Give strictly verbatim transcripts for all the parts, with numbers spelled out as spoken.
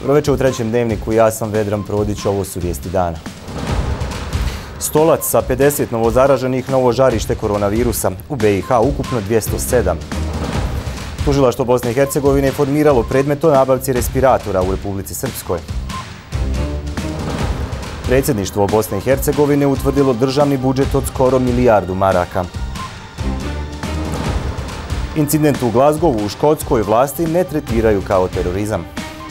Dobroveče u trećem dnevniku, ja sam Vedran Prodić, ovo su vijesti dana. Stolac sa pedeset novozaraženih, novo žarište koronavirusa. U B i H ukupno dvjesto sedam. Tužilaštvo Bosne i Hercegovine je formiralo predmet o nabavci respiratora u Republici Srpskoj. Predsjedništvo Bosne i Hercegovine utvrdilo državni budžet od skoro milijardu maraka. Incident u Glazgovu u Škotskoj vlasti ne tretiraju kao terorizam.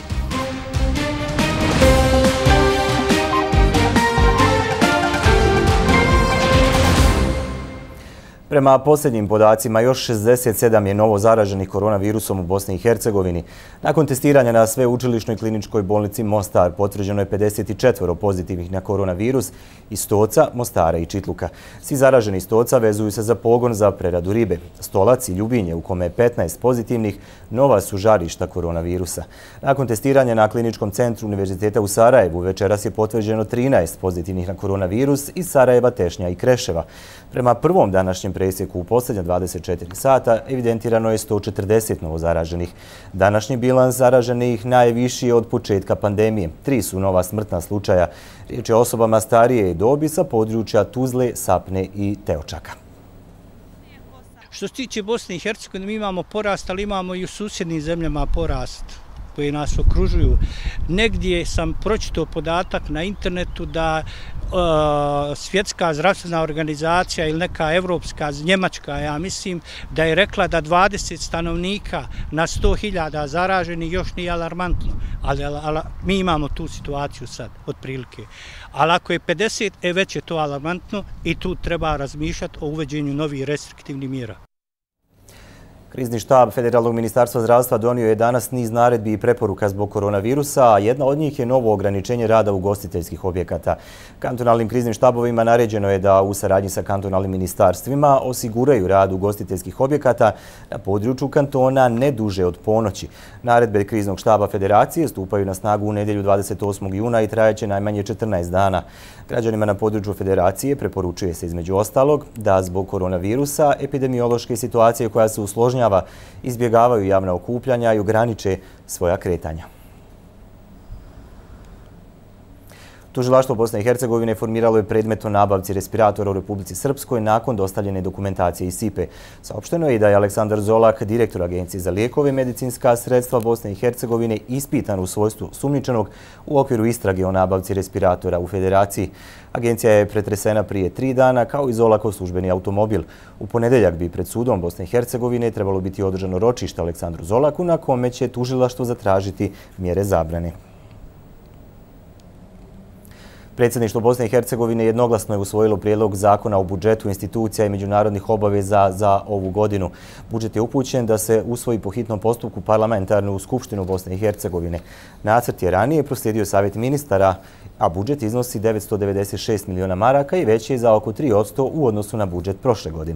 Prema posljednjim podacima, još šezdeset sedam je novo zaraženih koronavirusom u Bosni i Hercegovini. Nakon testiranja na sveučilišnoj kliničkoj bolnici Mostar potvrđeno je pedeset četiri pozitivnih na koronavirus iz Stoca, Mostara i Čitluka. Svi zaraženi iz Stoca vezuju se za pogon za preradu ribe. Stolac i Ljubinje, u kome je petnaest pozitivnih, nova su žarišta koronavirusa. Nakon testiranja na kliničkom centru Univerziteta u Sarajevu večeras je potvrđeno trinaest pozitivnih na koronavirus iz Sarajeva, Tešnja i Kreševa. Prema prvom današnjem presjeku u posljednja dvadeset četiri sata evidentirano je sto četrdeset novozaraženih. Današnji bilans zaraženih najviši je od početka pandemije. Tri su nova smrtna slučaja. Riječ je o osobama starije dobi sa područja Tuzle, Sapne i Teočaka. Što se tiče Bosne i Hercegovine, mi imamo porast, ali imamo i u susjednim zemljama porast koji nas okružuju. Negdje sam pročitao podatak na internetu da uh, Svjetska zdravstvena organizacija ili neka evropska, Njemačka, ja mislim, da je rekla da dvadeset stanovnika na sto hiljada zaraženih još nije alarmantno. Ali, ali, ali mi imamo tu situaciju sad, otprilike. Ali ako je pedeset, e, već je to alarmantno i tu treba razmišljati o uvođenju novih restriktivnih mjera. Krizni štab Federalnog ministarstva zdravstva donio je danas niz naredbi i preporuka zbog koronavirusa, a jedna od njih je novo ograničenje rada ugostiteljskih objekata. Kantonalnim kriznim štabovima naređeno je da u saradnji sa kantonalnim ministarstvima osiguraju rad ugostiteljskih objekata na području kantona ne duže od ponoći. Naredbe kriznog štaba Federacije stupaju na snagu u nedjelju dvadeset osmog juna i trajeće najmanje četrnaest dana. Građanima na području Federacije preporučuje se između ostalog da zbog koronavirusa epidemiološke situacije koja se usložnjava izbjegavaju javna okupljanja i ograniče svoja kretanja. Tužilaštvo Bosne i Hercegovine formiralo je predmet o nabavci respiratora u Republici Srpskoj nakon dostavljene dokumentacije iz S I P E. Saopšteno je i da je Aleksandar Zolak, direktor Agencije za lijekove i medicinska sredstva Bosne i Hercegovine, ispitan u svojstvu sumnjičenog u okviru istrage o nabavci respiratora u Federaciji. Agencija je pretresena prije tri dana kao i Zolakov službeni automobil. U ponedeljak bi pred sudom Bosne i Hercegovine trebalo biti održano ročište Aleksandru Zolaku na kome će tužilaštvo zatražiti mjere zabrane. Predsjedništvo Bosne i Hercegovine jednoglasno je usvojilo prijedlog zakona o budžetu institucija i međunarodnih obaveza za ovu godinu. Budžet je upućen da se usvoji po hitnom postupku parlamentarnu skupštinu Bosne i Hercegovine. Nacrt je ranije proslijedio Savjet ministara, a budžet iznosi devetsto devedeset šest miliona maraka i veći je za oko tri posto u odnosu na budžet prošle godine.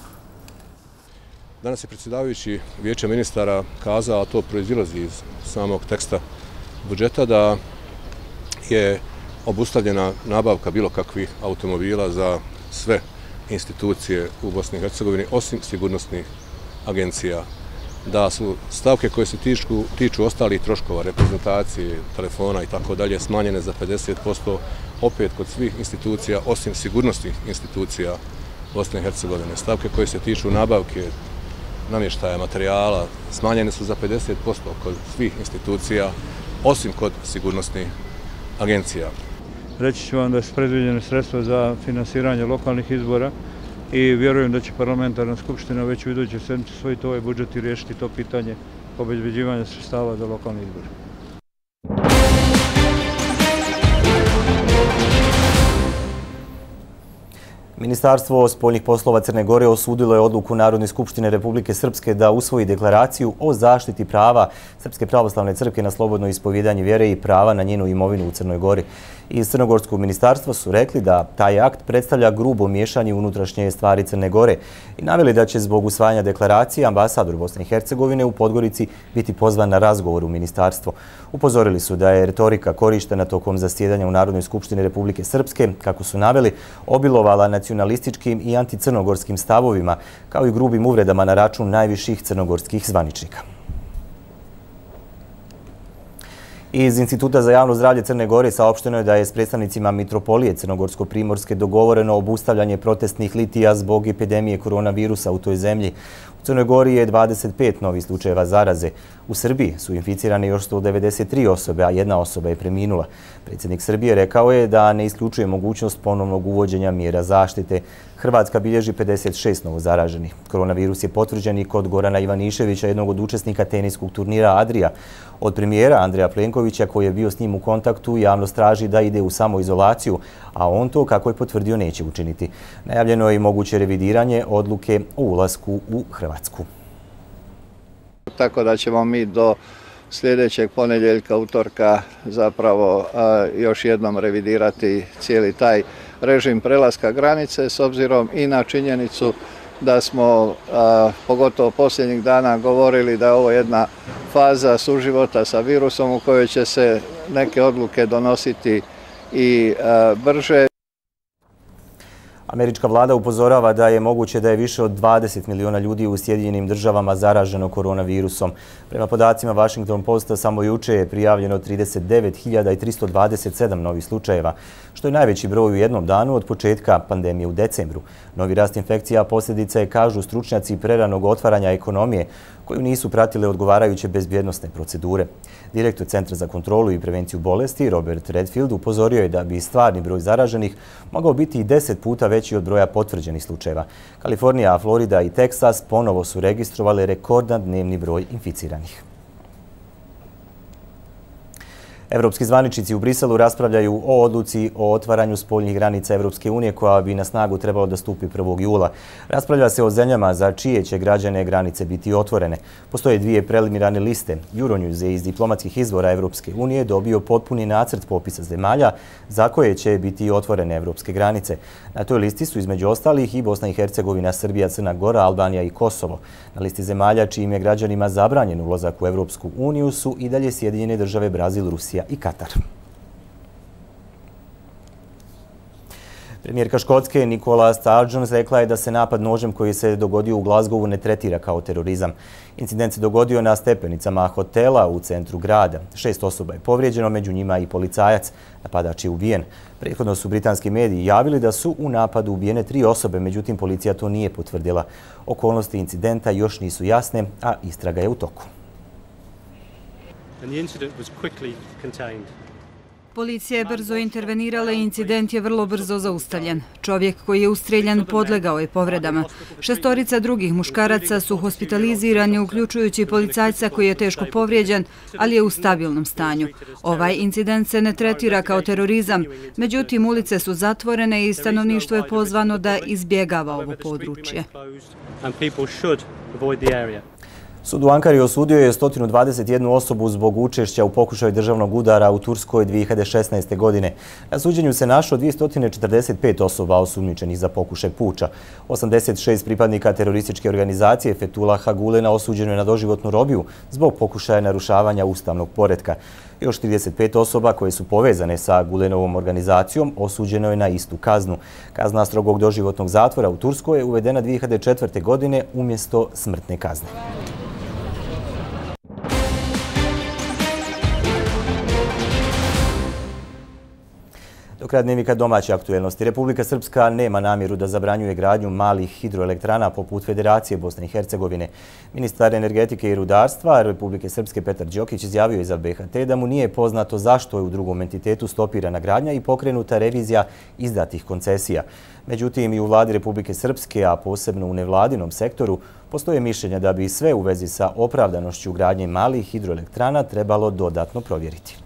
Danas je predsjedavajući Vijeća ministara kazao, a to proizilazi iz samog teksta budžeta, da je obustavljena nabavka bilo kakvih automobila za sve institucije u Bosni i Hercegovini, osim sigurnosnih agencija. Da su stavke koje se tiču, tiču ostalih troškova, reprezentacije, telefona i tako dalje, smanjene za pedeset posto opet kod svih institucija, osim sigurnosnih institucija Bosne i Hercegovine. Stavke koje se tiču nabavke, namještaja, materijala, smanjene su za pedeset posto kod svih institucija, osim kod sigurnosnih agencija. Reći ću vam da su predviđene sredstva za finansiranje lokalnih izbora i vjerujem da će parlamentarna skupština već u idućoj sedmici usvojiti ovaj budžet i riješiti to pitanje obezbeđivanja sredstava za lokalne izbore. Ministarstvo spoljnih poslova Crne Gore osudilo je odluku Narodne skupštine Republike Srpske da usvoji deklaraciju o zaštiti prava Srpske pravoslavne crkve na slobodno ispovjedanje vjere i prava na njenu imovinu u Crnoj Gori. Iz Crnogorskog ministarstva su rekli da taj akt predstavlja grubo miješanje u unutrašnje stvari Crne Gore i naveli da će zbog usvajanja deklaracije ambasador Bosne i Hercegovine u Podgorici biti pozvan na razgovor u ministarstvo. Upozorili su da je retorika korištena tokom zasjedanja u Narodnoj skupštini Republike Srpske, kako su naveli, obilovala nacionalističkim i anticrnogorskim stavovima, kao i grubim uvredama na račun najviših crnogorskih zvaničnika. Iz Instituta za javno zdravlje Crne Gore saopšteno je da je s predstavnicima Mitropolije Crnogorsko-Primorske dogovoreno obustavljanje protestnih litija zbog epidemije koronavirusa u toj zemlji. U Crnoj Gori je dvadeset pet novih slučajeva zaraze. U Srbiji su inficirane još sto devedeset tri osobe, a jedna osoba je preminula. Predsjednik Srbije rekao je da ne isključuje mogućnost ponovnog uvođenja mjera zaštite. Hrvatska bilježi pedeset šest novozaraženih. Koronavirus je potvrđen i kod Gorana Ivaniševića, jednog od učesnika teniskog turnira Adria. Od premijera Andreja Plenkovića, koji je bio s njim u kontaktu, javnost traži da ide u samoizolaciju, a on to, kako je potvrdio, neće učiniti. Najavljeno je i moguće revidiranje odluke o ulasku u Hrvatsku. Tako da ćemo mi do sljedećeg ponedjeljka, utorka, zapravo još jednom revidirati cijeli taj režim prelaska granice, s obzirom i na činjenicu da smo, pogotovo posljednjih dana, govorili da je ovo jedna faza suživota sa virusom u kojoj će se neke odluke donositi i brže. Američka vlada upozorava da je moguće da je više od dvadeset miliona ljudi u Sjedinjenim državama zaraženo koronavirusom. Prema podacima Washington Posta, samo juče je prijavljeno trideset devet hiljada tristo dvadeset sedam novih slučajeva, što je najveći broj u jednom danu od početka pandemije u decembru. Novi rast infekcija posljedica je, kažu stručnjaci, preranog otvaranja ekonomije, koju nisu pratile odgovarajuće bezbjednosne procedure. Direktor Centra za kontrolu i prevenciju bolesti Robert Redfield upozorio je da bi stvarni broj zaraženih mogao biti i deset puta veći od broja potvrđenih slučajeva. Kalifornija, Florida i Teksas ponovo su registrovali rekordan dnevni broj inficiranih. Evropski zvaničnici u Briselu raspravljaju o odluci o otvaranju spoljnih granica Evropske unije koja bi na snagu trebalo da stupi prvog jula. Raspravlja se o zemljama za čije će građane granice biti otvorene. Postoje dvije preliminarne liste. Euronews je iz diplomatskih izvora Evropske unije dobio potpuni nacrt popisa zemalja za koje će biti otvorene evropske granice. Na toj listi su između ostalih i Bosna i Hercegovina, Srbija, Crna Gora, Albanija i Kosovo. Na listi zemalja čijim je građanima zabranjen ulazak u Evropsku uniju su i dalje Sjedinjene države, Brazil, Rusija i Katar. Premijerka Škotske Nicola Sturgeon rekla je da se napad nožem koji se dogodio u Glasgowu ne tretira kao terorizam. Incident se dogodio na stepenicama hotela u centru grada. Šest osoba je povrijeđeno, među njima i policajac. Napadač je ubijen. Prethodno su britanski mediji javili da su u napadu ubijene tri osobe, međutim policija to nije potvrdila. Okolnosti incidenta još nisu jasne, a istraga je u toku. Policija je brzo intervenirala i incident je vrlo brzo zaustavljen. Čovjek koji je ustreljan podlegao je povredama. Šestorica drugih muškaraca su hospitalizirani, uključujući policajca koji je teško povrijeđen, ali je u stabilnom stanju. Ovaj incident se ne tretira kao terorizam, međutim ulice su zatvorene i stanovništvo je pozvano da izbjegava ovo područje. Sud u Ankari osudio je sto dvadeset jednu osobu zbog učešća u pokušaju državnog udara u Turskoj dvije hiljade šesnaeste. godine. Na suđenju se našlo dvjesto četrdeset pet osoba osumnjičenih za pokušaj puča. osamdeset šest pripadnika terorističke organizacije Fethullaha Gulena osuđeno je na doživotnu robiju zbog pokušaja narušavanja ustavnog poretka. Još trideset pet osoba koje su povezane sa Gulenovom organizacijom osuđeno je na istu kaznu. Kazna strogog doživotnog zatvora u Turskoj je uvedena dvije hiljade četvrte. godine umjesto smrtne kazne. Do kraja dnevnika domaće aktuelnosti. Republika Srpska nema namjeru da zabranjuje gradnju malih hidroelektrana poput Federacije Bosne i Hercegovine. Ministar energetike i rudarstva Republike Srpske Petar Đokić izjavio je za B H T da mu nije poznato zašto je u drugom entitetu stopirana gradnja i pokrenuta revizija izdatih koncesija. Međutim, i u vladi Republike Srpske, a posebno u nevladinom sektoru, postoje mišljenja da bi sve u vezi sa opravdanošću gradnje malih hidroelektrana trebalo dodatno provjeriti.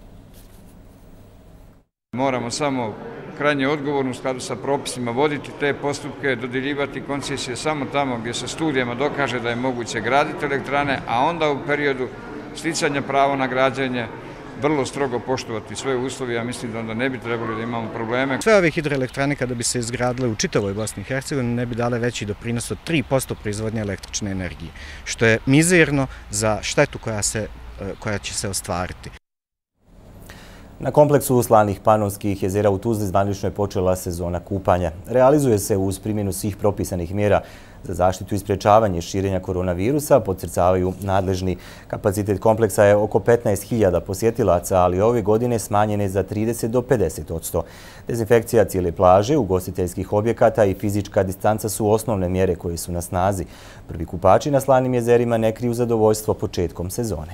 Moramo samo krajnje odgovorno u skladu sa propisima voditi te postupke, dodjeljivati koncesije samo tamo gdje se studijama dokaže da je moguće graditi elektrane, a onda u periodu sticanja prava na građenje vrlo strogo poštovati sve uslove. Ja mislim da onda ne bi trebali da imamo probleme. Sve ove hidroelektrane kada bi se izgradile u čitavoj Bosni i Hercegovini ne bi dale veći doprinos od tri posto proizvodnje električne energije, što je mizerno za štetu koja, se, koja će se ostvariti. Na kompleksu slanih panonskih jezera u Tuzli zvanično je počela sezona kupanja. Realizuje se uz primjenu svih propisanih mjera. Za zaštitu i sprječavanje širenja koronavirusa podcrtavaju nadležni. Kapacitet kompleksa je oko petnaest hiljada posjetilaca, ali ove godine smanjene za trideset do pedeset odsto. Dezinfekcija cijele plaže, ugostiteljskih objekata i fizička distanca su osnovne mjere koje su na snazi. Prvi kupači na Slanim jezerima ne kriju zadovoljstvo početkom sezone.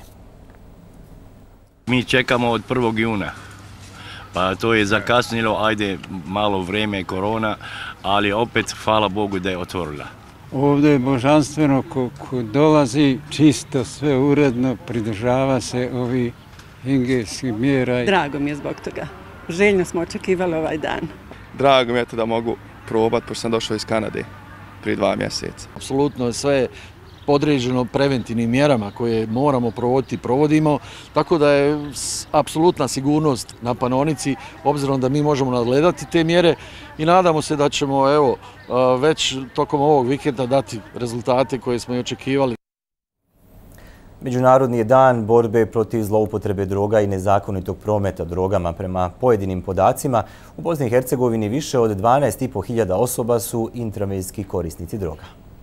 Mi čekamo od prvog juna, pa to je zakasnilo, ajde malo vrijeme korona, ali opet hvala Bogu da je otvorila. Ovdje je božanstveno ko, ko dolazi, čisto, sve uredno, pridržava se ovih higijenskih mjera. Drago mi je zbog toga. Željno smo očekivali ovaj dan. Drago mi je da mogu probati, pošto sam došao iz Kanade prije dva mjeseca. Apsolutno sve podređeno preventivnim mjerama koje moramo provoditi i provodimo, tako da je apsolutna sigurnost na Panonici, obzirom da mi možemo nadgledati te mjere i nadamo se da ćemo evo, već tokom ovog vikenda dati rezultate koje smo i očekivali. Međunarodni je dan borbe protiv zloupotrebe droga i nezakonitog prometa drogama. Prema pojedinim podacima, u Bosni i Hercegovini više od dvanaest i po hiljada osoba su intravenski korisnici droga.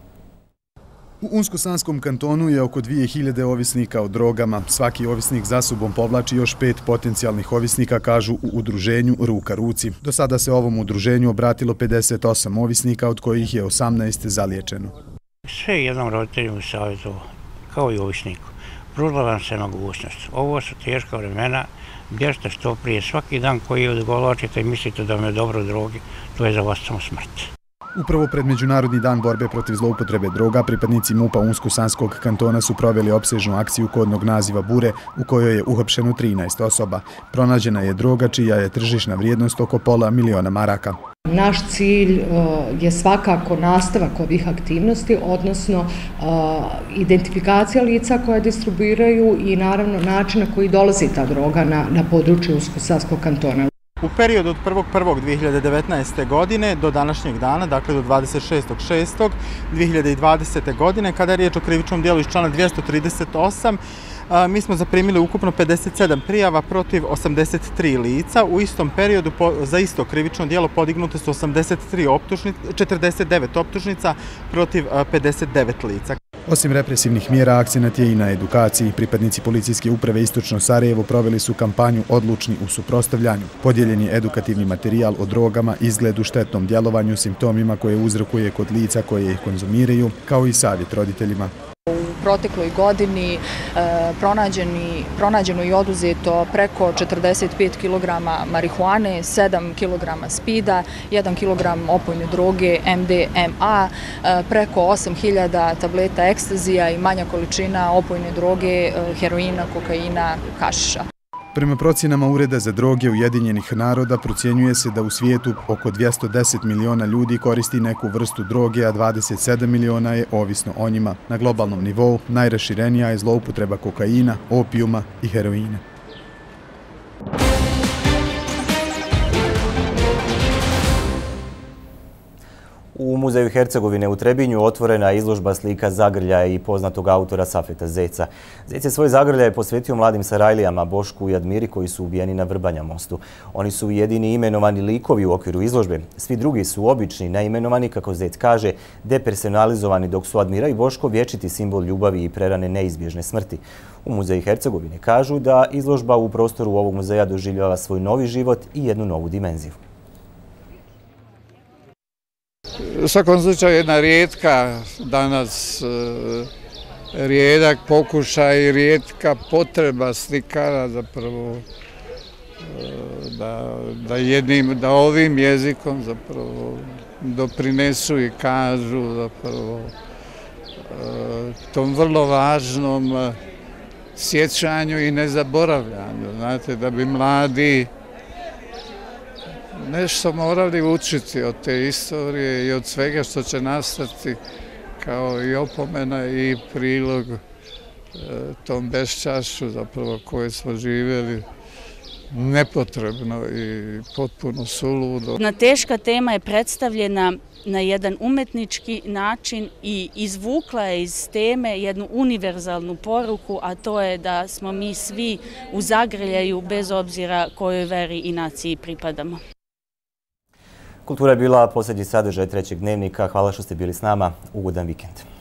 U Unsko-Sanskom kantonu je oko dvije hiljade ovisnika o drogama. Svaki ovisnik za sobom povlači još pet potencijalnih ovisnika, kažu u udruženju Ruka ruci. Do sada se ovom udruženju obratilo pedeset osam ovisnika, od kojih je osamnaest zaliječeno. Sve jednom roditelju savjetu, kao i ovisniku, pružila vam se mogućnost. Ovo su teška vremena, bježite što prije. Svaki dan koji odgovlačite i mislite da vam je dobro u drogi, to je za vas samo smrt. Upravo pred Međunarodni dan borbe protiv zloupotrebe droga, pripadnici MUP-a Unsko-Sanskog kantona su proveli opsežnu akciju kodnog naziva Bure, u kojoj je uhapšeno trinaest osoba. Pronađena je droga čija je tržišna vrijednost oko pola miliona maraka. Naš cilj je svakako nastavak ovih aktivnosti, odnosno identifikacija lica koja distribuiraju i naravno način na koji dolazi ta droga na, na području Unsko-Sanskog kantona. U periodu od prvog prvog dvije hiljade devetnaeste. godine do današnjeg dana, dakle do dvadeset šestog šestog dvije hiljade dvadesete. godine, kada je riječ o krivičnom dijelu iz člana dvjesto trideset osam, mi smo zaprimili ukupno pedeset sedam prijava protiv osamdeset tri lica. U istom periodu za isto krivično djelo podignute su osamdeset tri optužnice, četrdeset devet optužnica protiv pedeset devet lica. Osim represivnih mjera, akcenat je i na edukaciji. Pripadnici policijske uprave Istočno Sarajevo proveli su kampanju Odlučni u suprotstavljanju. Podijeljen je edukativni materijal o drogama, izgledu, štetnom djelovanju, simptomima koje uzrokuje kod lica koje ih konzumiraju, kao i savjet roditeljima. U protekloj godini pronađeno i oduzeto preko četrdeset pet kilograma marihuane, sedam kilograma spida, jedan kilogram opojne droge em de em a, preko osam hiljada tableta ekstazija i manja količina opojne droge, heroina, kokaina, hašiša. Prema procjenama Ureda za droge Ujedinjenih naroda procjenjuje se da u svijetu oko dvjesto deset miliona ljudi koristi neku vrstu droge, a dvadeset sedam miliona je ovisno o njima. Na globalnom nivou najraširenija je zloupotreba kokaina, opijuma i heroina. U Muzeju Hercegovine u Trebinju otvorena je izložba slika zagrljaja i poznatog autora Safeta Zeca. Zec je svoje zagrljaje posvetio mladim Sarajlijama Bošku i Admiri koji su ubijeni na Vrbanja mostu. Oni su jedini imenovani likovi u okviru izložbe. Svi drugi su obični, neimenovani, kako Zec kaže, depersonalizovani, dok su Admira i Boško vječiti simbol ljubavi i prerane neizbježne smrti. U Muzeju Hercegovine kažu da izložba u prostoru ovog muzeja doživljava svoj novi život i jednu novu dimenziju. U svakom slučaju jedna rijetka danas rijedak pokušaj i rijetka potreba slikara zapravo da, da, jednim, da ovim jezikom zapravo doprinesu i kažu zapravo tom vrlo važnom sjećanju i nezaboravljanju. Znate, da bi mladi nešto morali učiti od te istorije i od svega što će nastati kao i opomena i prilog tom beščašću zapravo koje smo živjeli nepotrebno i potpuno suludo. Na teška tema je predstavljena na jedan umetnički način i izvukla je iz teme jednu univerzalnu poruku, a to je da smo mi svi u zagrljaju bez obzira kojoj veri i naciji pripadamo. Kultura je bila posljednji sadržaj trećeg dnevnika. Hvala što ste bili s nama. Ugodan vikend.